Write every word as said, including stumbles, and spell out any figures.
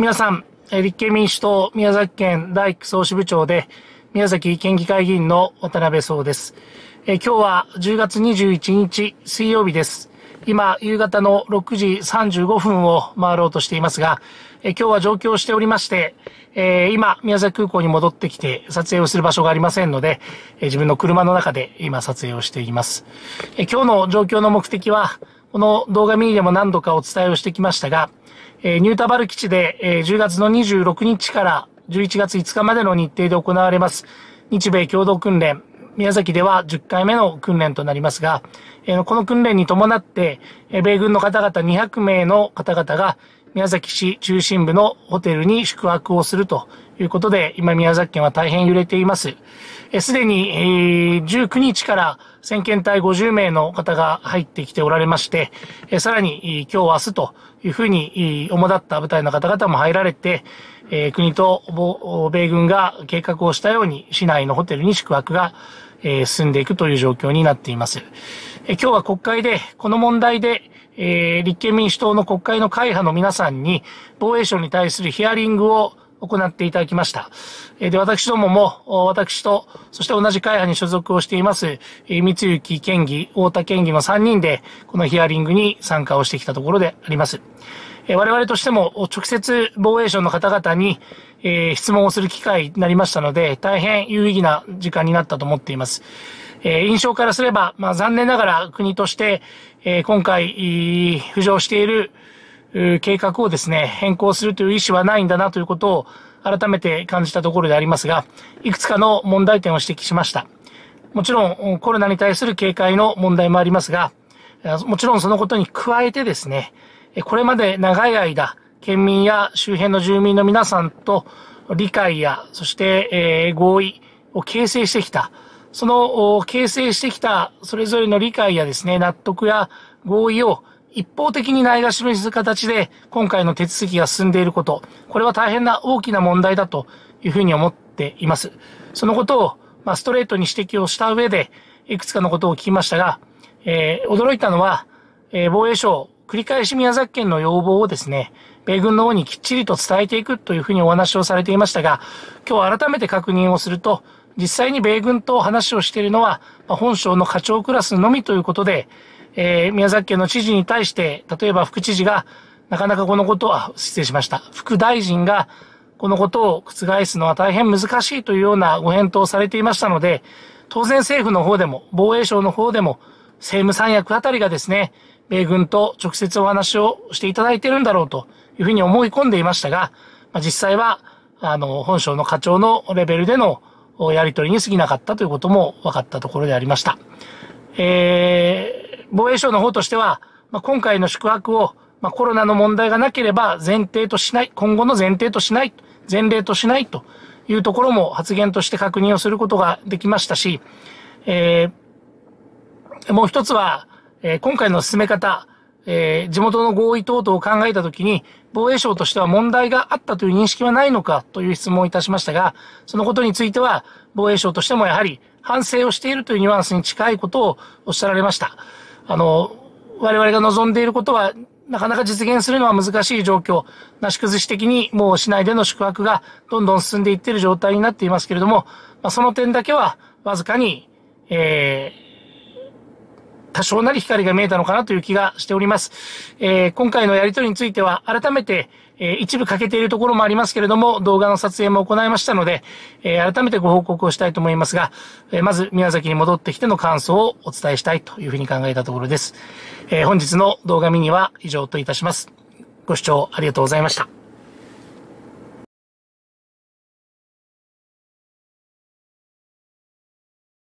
皆さん、立憲民主党宮崎県第一区総支部長で宮崎県議会議員の渡辺壮です。え今日はじゅうがつにじゅういちにち水曜日です。今、夕方のろくじさんじゅうごふんを回ろうとしていますが、え今日は上京しておりまして、えー、今、宮崎空港に戻ってきて撮影をする場所がありませんので、え自分の車の中で今撮影をしています。え今日の上京の目的は、この動画ミニでも何度かお伝えをしてきましたが、えー、ニュータバル基地で、えー、じゅうがつのにじゅうろくにちからじゅういちがついつかまでの日程で行われます日米共同訓練、宮崎ではじゅっかいめの訓練となりますが、えー、この訓練に伴って、えー、米軍の方々にひゃくめいの方々が宮崎市中心部のホテルに宿泊をするということで、今宮崎県は大変揺れています。すでに、えー、じゅうくにちから先遣隊ごじゅうめいの方が入ってきておられまして、えー、さらに今日明日というふうに主だった部隊の方々も入られて、えー、国と米軍が計画をしたように市内のホテルに宿泊が、えー、進んでいくという状況になっています。えー、今日は国会でこの問題でえー、立憲民主党の国会の会派の皆さんに防衛省に対するヒアリングを行っていただきました。えー、で、私どもも、私と、そして同じ会派に所属をしています、えー、三幸県議、太田県議のさんにんで、このヒアリングに参加をしてきたところであります。えー、我々としても、直接防衛省の方々に、えー、質問をする機会になりましたので、大変有意義な時間になったと思っています。えー、印象からすれば、まあ残念ながら国として、えー、今回、浮上している計画をですね、変更するという意思はないんだなということを改めて感じたところでありますが、いくつかの問題点を指摘しました。もちろんコロナに対する警戒の問題もありますが、もちろんそのことに加えてですね、これまで長い間、県民や周辺の住民の皆さんと理解や、そして、えー、合意を形成してきた。その形成してきたそれぞれの理解やですね、納得や合意を一方的にないがしろにする形で今回の手続きが進んでいること、これは大変な大きな問題だというふうに思っています。そのことを、まあ、ストレートに指摘をした上で、いくつかのことを聞きましたが、えー、驚いたのは、えー、防衛省、繰り返し宮崎県の要望をですね、米軍の方にきっちりと伝えていくというふうにお話をされていましたが、今日改めて確認をすると、実際に米軍と話をしているのは、本省の課長クラスのみということで、えー、宮崎県の知事に対して、例えば副知事が、なかなかこのことは、失礼しました。副大臣が、このことを覆すのは大変難しいというようなご返答をされていましたので、当然政府の方でも、防衛省の方でも、政務三役あたりがですね、米軍と直接お話をしていただいているんだろうというふうに思い込んでいましたが、まあ、実際は、あの、本省の課長のレベルでのやり取りに過ぎなかったということも分かったところでありました。えー、防衛省の方としては、まあ、今回の宿泊を、まあ、コロナの問題がなければ前提としない、今後の前提としない、前例としないというところも発言として確認をすることができましたし、えー、もう一つは、えー、今回の進め方、えー、地元の合意等々を考えたときに、防衛省としては問題があったという認識はないのかという質問をいたしましたが、そのことについては、防衛省としてもやはり反省をしているというニュアンスに近いことをおっしゃられました。あの、我々が望んでいることは、なかなか実現するのは難しい状況、なし崩し的にもう市内での宿泊がどんどん進んでいっている状態になっていますけれども、まあ、その点だけはわずかに、えー多少なり光が見えたのかなという気がしております。えー、今回のやり取りについては改めて、えー、一部欠けているところもありますけれども、動画の撮影も行いましたので、えー、改めてご報告をしたいと思いますが、えー、まず宮崎に戻ってきての感想をお伝えしたいというふうに考えたところです。えー、本日の動画ミニは以上といたします。ご視聴ありがとうございました。